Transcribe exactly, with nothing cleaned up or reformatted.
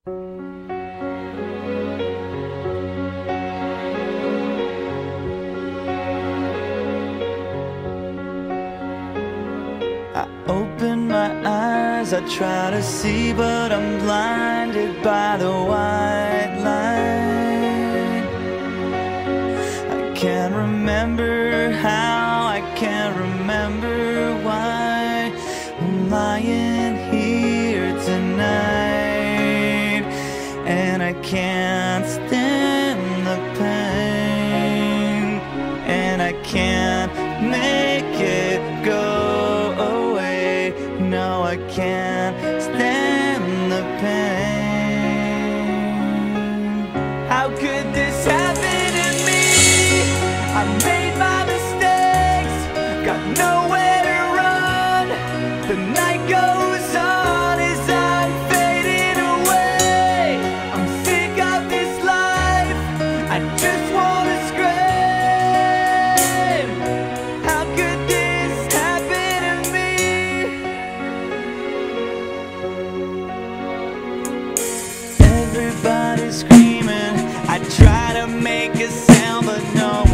I try to see, but I'm blinded by the white light. I can't remember how, I can't remember why I'm lying here tonight, and I can't stand the pain, and I can't make it go away. No, I can't stand the pain. How could this happen to me? I made my mistakes, got nowhere to run. The night goes on as I'm fading away. I'm sick of this life, I just wanna scream. How could this happen to me? Everybody's screaming, I try to make a sound, but no